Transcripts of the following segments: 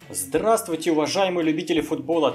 Здравствуйте, уважаемые любители футбола!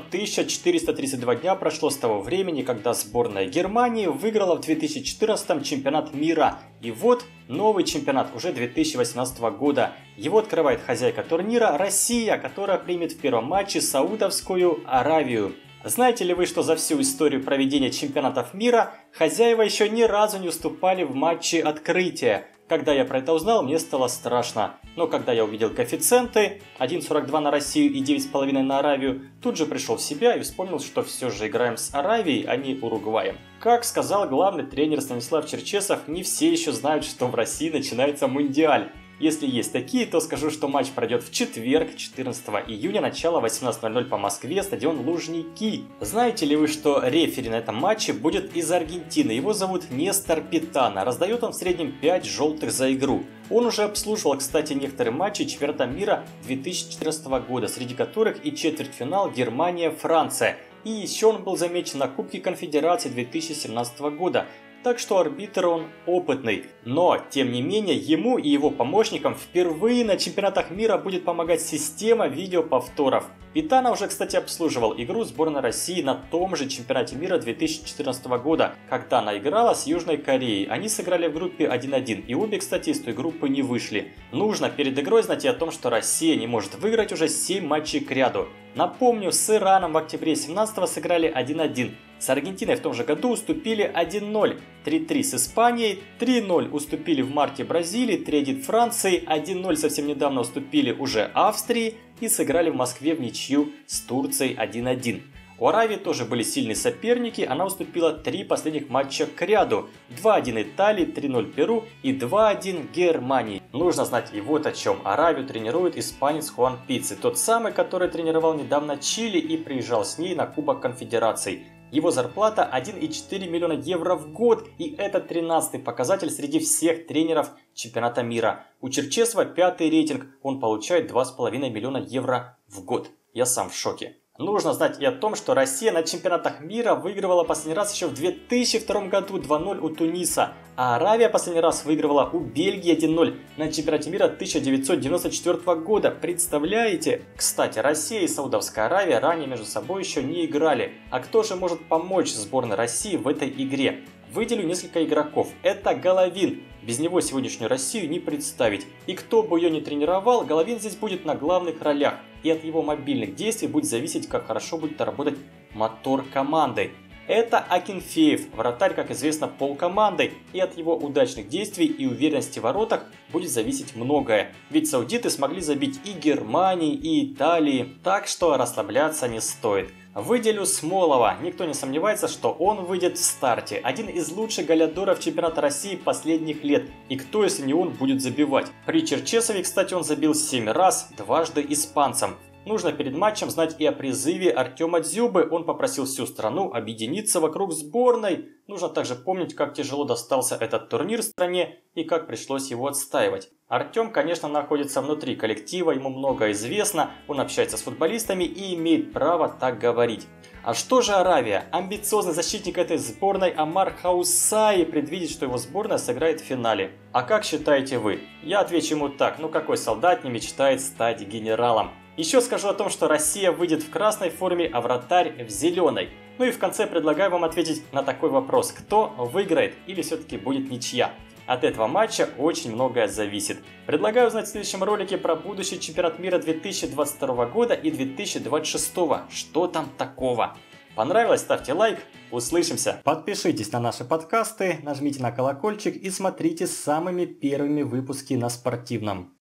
1432 дня прошло с того времени, когда сборная Германии выиграла в 2014 чемпионат мира. И вот новый чемпионат уже 2018 года. Его открывает хозяйка турнира Россия, которая примет в первом матче Саудовскую Аравию. Знаете ли вы, что за всю историю проведения чемпионатов мира хозяева еще ни разу не уступали в матче открытия? Когда я про это узнал, мне стало страшно. Но когда я увидел коэффициенты 1,42 на Россию и 9,5 на Аравию, тут же пришел в себя и вспомнил, что все же играем с Аравией, а не Уругваем. Как сказал главный тренер Станислав Черчесов, не все еще знают, что в России начинается Мундиаль. Если есть такие, то скажу, что матч пройдет в четверг, 14 июня, начало 18:00 по Москве, стадион Лужники. Знаете ли вы, что рефери на этом матче будет из Аргентины? Его зовут Нестор Питана. Раздает он в среднем 5 желтых за игру. Он уже обслуживал, кстати, некоторые матчи чемпионата мира 2014 года, среди которых и четвертьфинал Германия-Франция. И еще он был замечен на Кубке Конфедерации 2017 года. Так что арбитр он опытный. Но, тем не менее, ему и его помощникам впервые на чемпионатах мира будет помогать система видеоповторов. Питана уже, кстати, обслуживал игру сборной России на том же чемпионате мира 2014 года, когда она играла с Южной Кореей. Они сыграли в группе 1-1, и обе, кстати, из той группы не вышли. Нужно перед игрой знать и о том, что Россия не может выиграть уже 7 матчей к ряду. Напомню, с Ираном в октябре 17-го сыграли 1-1. С Аргентиной в том же году уступили 1-0, 3-3 с Испанией, 3-0 уступили в марте Бразилии, 3-1 Франции, 1-0 совсем недавно уступили уже Австрии и сыграли в Москве в ничью с Турцией 1-1. У Аравии тоже были сильные соперники, она уступила 3 последних матча к ряду. 2-1 Италии, 3-0 Перу и 2-1 Германии. Нужно знать и вот о чем. Аравию тренирует испанец Хуан Пицци, тот самый, который тренировал недавно Чили и приезжал с ней на Кубок Конфедераций. Его зарплата 1,4 миллиона евро в год, и это 13-й показатель среди всех тренеров чемпионата мира. У Черчесова 5-й рейтинг, он получает 2,5 миллиона евро в год. Я сам в шоке. Нужно знать и о том, что Россия на чемпионатах мира выигрывала последний раз еще в 2002 году 2-0 у Туниса, а Аравия последний раз выигрывала у Бельгии 1-0 на чемпионате мира 1994 года. Представляете? Кстати, Россия и Саудовская Аравия ранее между собой еще не играли. А кто же может помочь сборной России в этой игре? Выделю несколько игроков. Это Головин. Без него сегодняшнюю Россию не представить. И кто бы ее ни тренировал, Головин здесь будет на главных ролях. И от его мобильных действий будет зависеть, как хорошо будет работать мотор команды. Это Акинфеев, вратарь, как известно, полкомандой. И от его удачных действий и уверенности в воротах будет зависеть многое. Ведь саудиты смогли забить и Германии, и Италии. Так что расслабляться не стоит. Выделю Смолова. Никто не сомневается, что он выйдет в старте. Один из лучших голядоров чемпионата России последних лет. И кто, если не он, будет забивать? При Черчесове, кстати, он забил 7 раз, дважды испанцам. Нужно перед матчем знать и о призыве Артема Дзюбы. Он попросил всю страну объединиться вокруг сборной. Нужно также помнить, как тяжело достался этот турнир стране и как пришлось его отстаивать. Артем, конечно, находится внутри коллектива, ему много известно, он общается с футболистами и имеет право так говорить. А что же Аравия? Амбициозный защитник этой сборной Амар Хаусаи предвидит, что его сборная сыграет в финале. А как считаете вы? Я отвечу ему так: ну какой солдат не мечтает стать генералом? Еще скажу о том, что Россия выйдет в красной форме, а вратарь в зеленой. Ну и в конце предлагаю вам ответить на такой вопрос: кто выиграет или все-таки будет ничья? От этого матча очень многое зависит. Предлагаю узнать в следующем ролике про будущий чемпионат мира 2022 года и 2026. Что там такого? Понравилось? Ставьте лайк. Услышимся. Подпишитесь на наши подкасты, нажмите на колокольчик и смотрите самыми первыми выпуски на Спортивном.